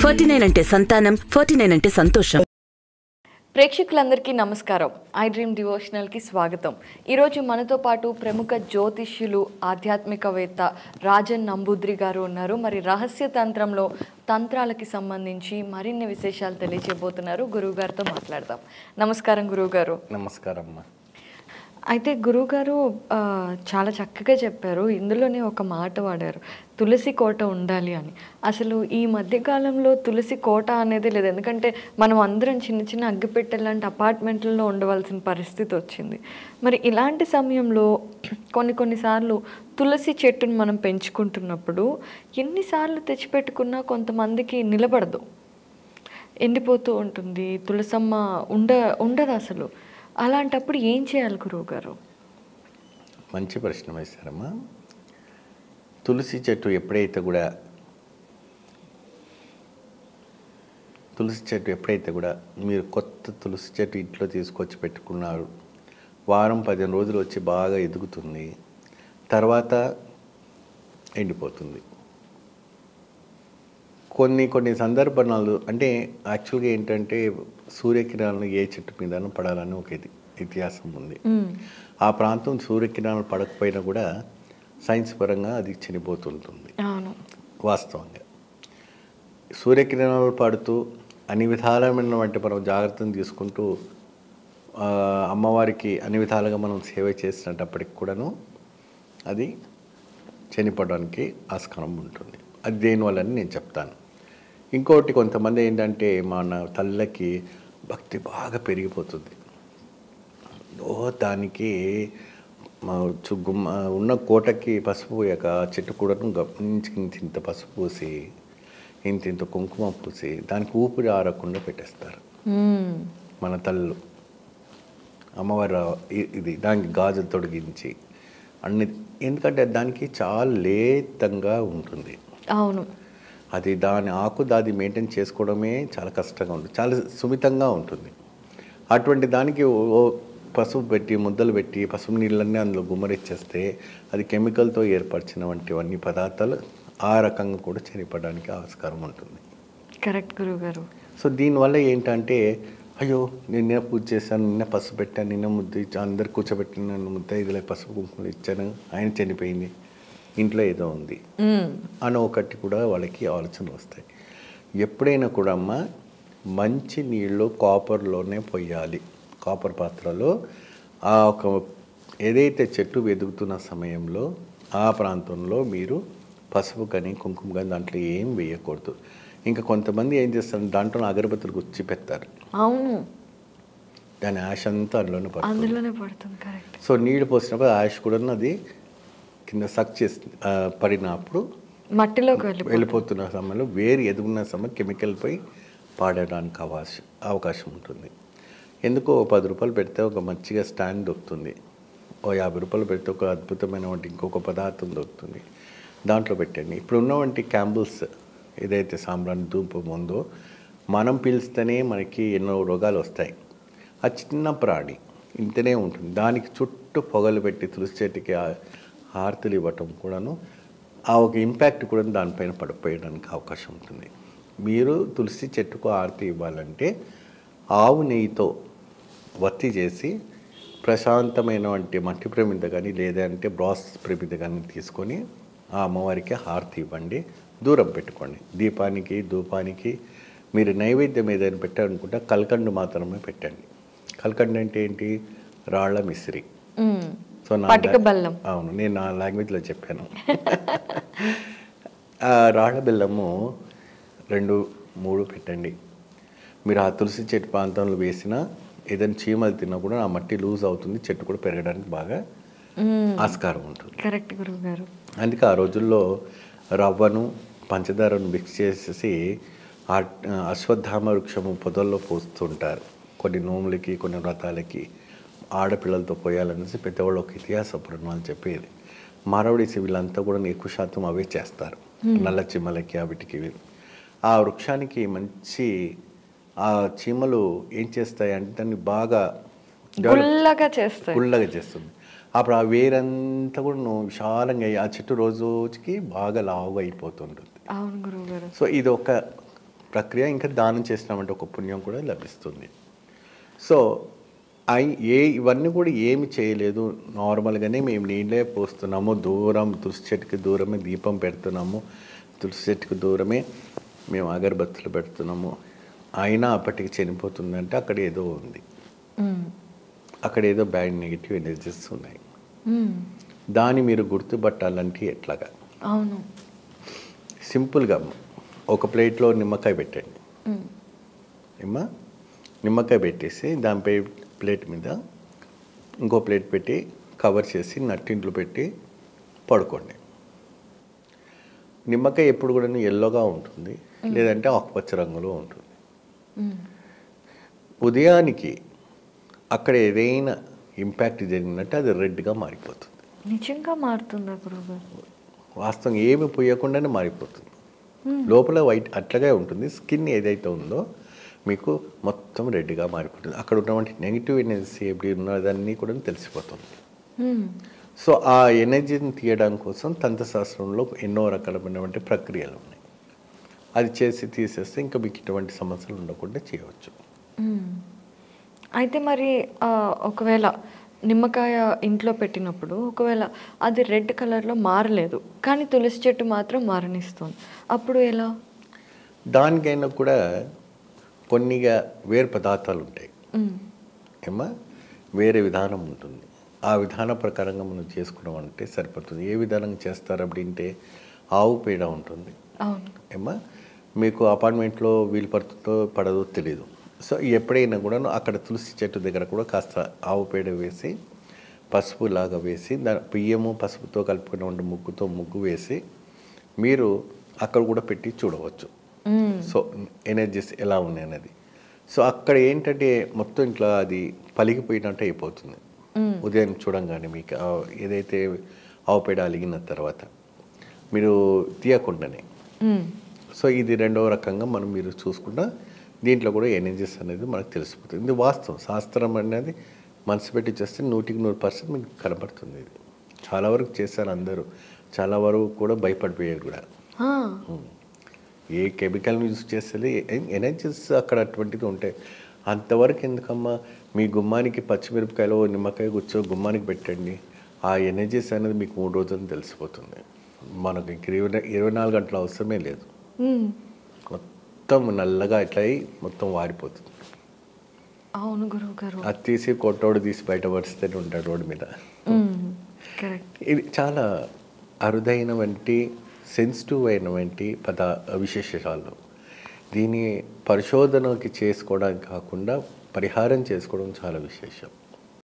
49 అంటే సంతానం, 49 అంటే సంతోషం. ప్రేక్షకులందరికీ నమస్కారం. iDream డివోషనల్కి స్వాగతం. ఈరోజు మనతో పాటు ప్రముఖ జ్యోతిష్యులు, ఆధ్యాత్మికవేత్త రాజన్ నంబూద్రి గారు ఉన్నారు. మరి రహస్య తంత్రంలో తంత్రాలకి సంబంధించి మరిన్ని విశేషాలు తెలియజేయబోతున్నారు. గురువుగారితో మాట్లాడదాం. నమస్కారం గురువుగారు. నమస్కారం అమ్మా. అయితే గురువుగారు చాలా చక్కగా చెప్పారు. ఇందులోనే ఒక మాట వాడారు, తులసి కోట ఉండాలి అని. అసలు ఈ మధ్యకాలంలో తులసి కోట అనేది లేదు. ఎందుకంటే మనం అందరం చిన్న చిన్న అగ్గిపెట్టె లాంటి అపార్ట్మెంట్లలో ఉండవలసిన పరిస్థితి వచ్చింది. మరి ఇలాంటి సమయంలో కొన్నిసార్లు తులసి చెట్టును మనం పెంచుకుంటున్నప్పుడు ఎన్నిసార్లు తెచ్చిపెట్టుకున్నా కొంతమందికి నిలబడదు, ఎండిపోతూ ఉంటుంది, తులసమ్మ ఉండదు అసలు. అలాంటప్పుడు ఏం చేయాలి గురువుగారు? మంచి ప్రశ్న వేశారమ్మా. తులసి చెట్టు ఎప్పుడైతే కూడా మీరు కొత్త తులసి చెట్టు ఇంట్లో తీసుకొచ్చి పెట్టుకున్నారు, వారం 15 రోజులు వచ్చి బాగా ఎదుగుతుంది, తర్వాత ఎండిపోతుంది. కొన్ని సందర్భాలు అంటే యాక్చువల్గా ఏంటంటే సూర్యకిరణాలు ఏ చెట్టు మీద పడాలని ఒక ఇతిహాసం ఉంది. ఆ ప్రాంతం సూర్యకిరణాలు పడకపోయినా కూడా సైన్స్ పరంగా అది చనిపోతుంటుంది. వాస్తవంగా సూర్యకిరణాలు పడుతూ అన్ని విధాలమైన వంటి మనం జాగ్రత్తలు తీసుకుంటూ అమ్మవారికి అన్ని విధాలుగా మనం సేవ చేసినప్పటికి కూడాను అది చనిపోవడానికి ఆస్కారం ఉంటుంది. అది దేనివల్లని నేను చెప్తాను. ఇంకోటి, కొంతమంది ఏంటంటే మన తల్లకి భక్తి బాగా పెరిగిపోతుంది. దానికి ఉన్న కోటకి పసుపు పోయాక చెట్టు కూడా ఇంత పసుపు పూసి ఇంత కుంకుమ పూసి దానికి ఊపిరి ఆరకుండా పెట్టేస్తారు మన తల్లు. అమ్మవారు దానికి గాజు తొడిగించి అన్ని, ఎందుకంటే దానికి చాలా లేతంగా ఉంటుంది. అవును, అది దాని దాది మెయింటైన్ చేసుకోవడమే చాలా కష్టంగా ఉంటుంది, చాలా సుమితంగా ఉంటుంది. అటువంటి దానికి పసుపు పెట్టి ముద్దలు పెట్టి పసుపు నీళ్ళన్నీ అందులో గుమ్మరిచ్చేస్తే అది కెమికల్తో ఏర్పరిచిన వంటివన్నీ పదార్థాలు ఆ రకంగా కూడా చనిపోవడానికి ఆస్కారం ఉంటుంది. కరెక్ట్ గురువుగారు. సో దీనివల్ల ఏంటంటే, అయ్యో నిన్న పూజ చేశాను, నిన్న పసుపు పెట్టాను, నిన్న ముద్ద అందరు కూర్చోబెట్టిన నన్ను ముద్ద ఇదిలే పసుపు కుంకుమ ఇచ్చాను, ఆయన చనిపోయింది, ఇంట్లో ఏదో ఉంది అని ఒకటి కూడా వాళ్ళకి ఆలోచన వస్తాయి. ఎప్పుడైనా కూడా అమ్మ మంచి నీళ్ళు కాపర్లోనే పోయాలి. కాపర్ పాత్రలో ఏదైతే చెట్టు వెదుగుతున్న సమయంలో ఆ ప్రాంతంలో మీరు పసుపు కానీ కుంకుమ కానీ దాంట్లో ఏం వేయకూడదు. ఇంకా కొంతమంది ఏం చేస్తారు, దాంట్లో అగరబత్తులు గుచ్చి పెడతారు. అవును, దాని యాష్ అంతా అందులోనే పడుతుంది. సో నీళ్ళు పోసినప్పుడు యాష్ కూడా అది కింద సక్ చేసి పడినప్పుడు మట్టిలోకి వెళ్ళిపోతున్న సమయంలో వేరు ఎదుగున్న సమయం కెమికల్ పై పాడడానికి అవకాశం ఉంటుంది. ఎందుకో 10 రూపాయలు పెడితే ఒక మంచిగా స్టాండ్ దొరుకుతుంది, 50 రూపాయలు పెడితే ఒక అద్భుతమైన వంటి ఇంకొక పదార్థం దొరుకుతుంది, దాంట్లో పెట్టండి. ఇప్పుడు ఉన్నవంటి క్యాంబుల్స్ ఏదైతే సాంబ్రాణి ధూపం ఉందో మనం పీల్స్తేనే మనకి ఎన్నో రోగాలు వస్తాయి. ఆ చిన్న ప్రాణి ఇంతనే ఉంటుంది, దానికి చుట్టూ పొగలు పెట్టి తులసి చెట్టుకి హారతులు ఇవ్వటం కూడాను ఆ ఒక ఇంపాక్ట్ కూడా దానిపైన పడిపోయడానికి అవకాశం ఉంటుంది. మీరు తులసి చెట్టుకు హారతి ఇవ్వాలంటే ఆవు నెయ్యితో వత్తి చేసి ప్రశాంతమైన వంటి మట్టి ప్రమిద కానీ లేదంటే బ్రాస్ ప్రమిద కానీ తీసుకొని ఆ అమ్మవారికి హారతి ఇవ్వండి, దూరం పెట్టుకోండి. దీపానికి ధూపానికి మీరు నైవేద్యం ఏదైనా పెట్టాలనుకుంటే కల్కండు మాత్రమే పెట్టండి. కల్కండు అంటే ఏంటి? రాళ్ల మిశ్రి. సో అవును, నేను నా లాంగ్వేజ్లో చెప్పాను. రాళ్ల బెల్లము 2-3 పెట్టండి. మీరు ఆ తులసి చెట్టు ప్రాంతంలో వేసినా ఏదైనా చీమలు తిన్నా కూడా ఆ మట్టి లూజ్ అవుతుంది, చెట్టు కూడా పెరగడానికి బాగా ఆస్కారం ఉంటుంది. కరెక్ట్ గురువుగారు. అందుకే ఆ రోజుల్లో రవ్వను పంచదారను మిక్స్ చేసేసి అశ్వత్థామ వృక్షము పొదల్లో పోస్తుంటారు. కొన్ని నోములకి కొన్ని వ్రతాలకి ఆడపిల్లలతో పోయాలనేసి పెద్దవాళ్ళు ఒక ఇతిహాస పురాణాలు చెప్పేది. మారవడీసి వీళ్ళంతా కూడా ఎక్కువ శాతం అవే చేస్తారు, నల్ల చీమలకి వీటికి. ఆ వృక్షానికి మంచి ఆ చీమలు ఏం చేస్తాయంటే దాన్ని బాగా గుల్లగా చేస్తుంది. అప్పుడు ఆ వేరంతా కూడా విశాలంగా ఆ చెట్టు రోజుకి బాగా లావుగా అయిపోతుంటుంది. అవును గురువుగారు. సో ఇది ఒక ప్రక్రియ. ఇంకా దానం చేసినామంటే ఒక పుణ్యం కూడా లభిస్తుంది. సో ఇవన్నీ కూడా ఏమి చేయలేదు, నార్మల్గానే మేము నీళ్ళే పోస్తున్నాము, దూరం తులసి చెట్టుకి దూరమే దీపం పెడుతున్నాము, తులసి చెట్టుకి దూరమే మేము అగరబత్తులు పెడుతున్నాము, అయినా అప్పటికి చనిపోతుందంటే అక్కడ ఏదో ఉంది, అక్కడ ఏదో బ్యాడ్ నెగిటివ్ ఎనర్జీస్ ఉన్నాయి. దాన్ని మీరు గుర్తుపట్టాలంటే ఎట్లాగా? అవును, సింపుల్గా ఒక ప్లేట్లో నిమ్మకాయ పెట్టండి. నిమ్మకాయ పెట్టేసి దానిపై ప్లేట్ మీద ఇంకో ప్లేట్ పెట్టి కవర్ చేసి నట్టింట్లు పెట్టి పడుకోండి. నిమ్మకాయ ఎప్పుడు కూడా ఎల్లోగా ఉంటుంది, లేదంటే ఆకుపచ్చ రంగులో ఉంటుంది. ఉదయానికి అక్కడ ఏదైనా ఇంపాక్ట్ జరిగినట్టు అది రెడ్గా మారిపోతుంది. నిజంగా మారుతుందా గురువుగారు? వాస్తవం ఏమి పోయకుండానే మారిపోతుంది. లోపల వైట్ అట్లాగే ఉంటుంది. స్కిన్ ఏదైతే ఉందో మీకు మొత్తం రెడ్గా మారిపోతుంది. అక్కడ ఉన్నటువంటి నెగిటివ్ ఎనర్జీ ఎప్పుడు ఉన్నదన్నీ కూడా తెలిసిపోతుంది. సో ఆ ఎనర్జీని తీయడం కోసం తంత్రశాస్త్రంలో ఎన్నో రకాలైనటువంటి ప్రక్రియలు ఉన్నాయి. అది చేసి తీసేస్తే ఇంకా మీకు ఇటువంటి సమస్యలు ఉండకుండా చేయవచ్చు. అయితే మరి ఒకవేళ నిమ్మకాయ ఇంట్లో పెట్టినప్పుడు ఒకవేళ అది రెడ్ కలర్లో మారలేదు, కానీ తులసి చెట్టు మాత్రం మరణిస్తుంది, అప్పుడు ఎలా? దానికైనా కూడా కొన్నిగా వేరు పదార్థాలు ఉంటాయి వేరే విధానం ఉంటుంది. ఆ విధాన ప్రకారంగా మనం చేసుకున్నాం అంటే సరిపోతుంది. ఏ విధానంగా చేస్తారు அப்படிంటే ఆవు పేడ ఉంటుంది మీకు అపార్ట్మెంట్లో వీలు పడుతుందో పడదో తెలియదు. సో ఎప్పుడైనా కూడా అక్కడ తులసి చెట్టు దగ్గర కూడా కాస్త ఆవు పేడ వేసి పసుపు లాగా వేసి బియ్యము పసుపుతో కలుపుకున్న ముగ్గు వేసి మీరు అక్కడ కూడా పెట్టి చూడవచ్చు. సో ఎనర్జీస్ ఎలా ఉన్నాయి అనేది. సో అక్కడ ఏంటంటే మొత్తం ఇట్లా అది పలిగిపోయినట్టు అయిపోతుంది ఉదయం చూడంగానే. మీకు ఏదైతే ఆవు పేడ అలిగిన తర్వాత మీరు తీయకుండానే. సో ఇది రెండవ రకంగా మీరు చూసుకుంటా దీంట్లో కూడా ఎనర్జీస్ అనేది మనకు తెలిసిపోతుంది. ఇది వాస్తవం. శాస్త్రం అనేది మనసు పెట్టి చేస్తే 100% మీకు కనబడుతుంది. ఇది చాలా వరకు చేశారు అందరూ, చాలా వరకు కూడా భయపడిపోయారు కూడా. ఏ కెమికల్ యూజ్ చేస్తే ఎనర్జీస్ అక్కడ అటువంటిది ఉంటాయి. అంతవరకు ఎందుకమ్మా, మీ గుమ్మానికి పచ్చిమిరపకాయలు నిమ్మకాయ కూర్చో గుమ్మానికి పెట్టండి, ఆ ఎనర్జీస్ అనేది మీకు 3 రోజులు తెలిసిపోతుంది. మనకు 24 గంటల అవసరమే లేదు. మొత్తం నల్లగా ఇట్లా అయి మొత్తం వాడిపోతుంది. అవును గురువు గారు. అది తీసి కొట్టోడు తీసి బయటపడిస్తేనే ఉంటాడు రోడ్డు మీద. ఇది చాలా అరుదైనటువంటి సెన్సిటివ్ అయినటువంటి విశేషాలు. దీన్ని పరిశోధనకి చేసుకోవడానికి కాకుండా పరిహారం చేసుకోవడం చాలా విశేషం.